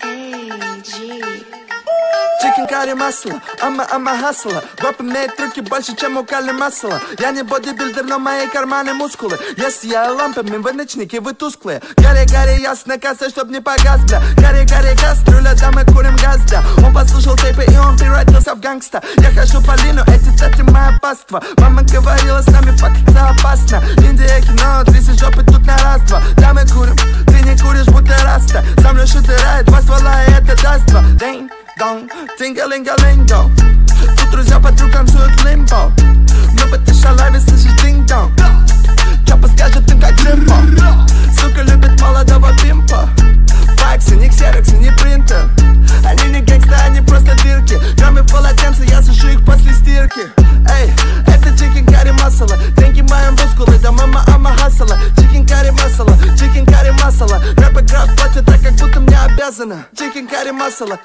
Chicken curry масло, ама хасла. Гоп имеет трюки больше, чем у Кали масла. Я не бодибилдер, но мои карманы мускулы. Я сияю лампами, вы ночники, вы тусклые. Гори, ясно, касса, чтоб не погас, бля. Гори, кастрюля, да мы курим газ, да. Он послушал тейпы и он превратился в гангста. Я хожу по лину, эти цати моя паства. Мама говорила, с нами факаться опасно. Индия, кино, тряси жопы тут на раз-два. Да мы курим, ты не куришь, будто раста. Со мной шутерает, два ствола, и это даст два. Динг-донг, тинга-линга-линго. Тут друзья подруг танцуют лимбо. Но в этой шалаве слышишь динг-донг. Чопа скажет им как лимбо. Сука любит молодого пимпа. Факсы, не ксероксы, не принтер. Они не гэнгста, они просто дырки. Кроме полотенца, я сушу их после стирки. Эй, это chicken curry масала. Деньги мои мускулы, да мама хасала. Chicken curry масала. Рэп игра платит так, как будто мне обязана. Chicken curry масала.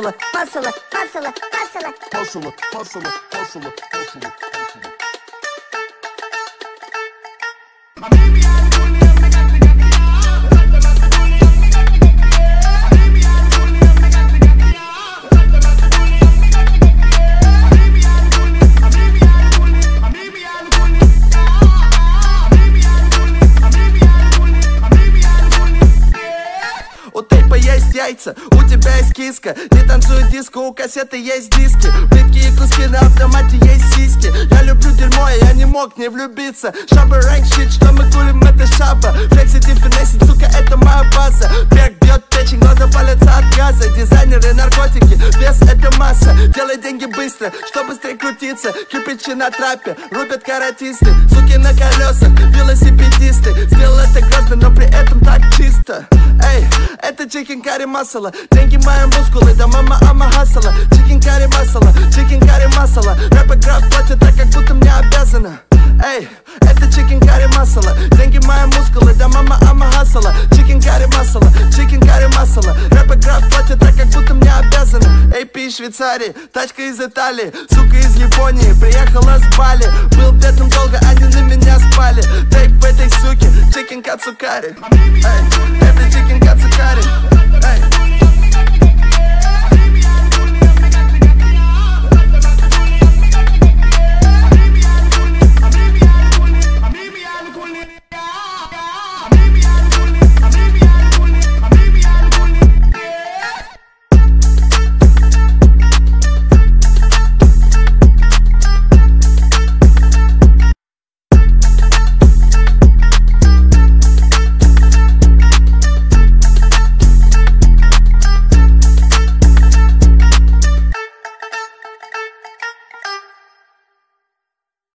У тейпа есть яйца, у тебя есть киска. Не танцует диско, у кассеты есть диски. Плитки и куски на автомате есть сиськи. Я люблю дерьмо, и я не мог не влюбиться. Шаба рэнк щит, что мы курим, это шаба. Флексит и финесит, сука, это моя база. Бег бьет печень, глаза палятся от газа. Дизайнеры, наркотики, вес это масса. Делай деньги быстро, что быстрее крутиться. Кирпичи на трапе, рубят каратисты. Суки на колесах, велосипедисты. Сделал это грозно, но при этом так чисто. Эй, это chicken curry масала. Деньги мои мускулы, да мама хасала. Chicken curry масала. Рэп игра платит так, как будто мне обязана. Эй, это chicken curry масала. Деньги мои мускулы, да мама хасала. Chicken curry масала. Рэп игра платит так, как будто мне обязана. AP Швейцарии, тачка из Италии. Сука из Японии, приехала с Бали. Был бедным долго, они на меня спали. Тейп в этой суке, chicken кацукари.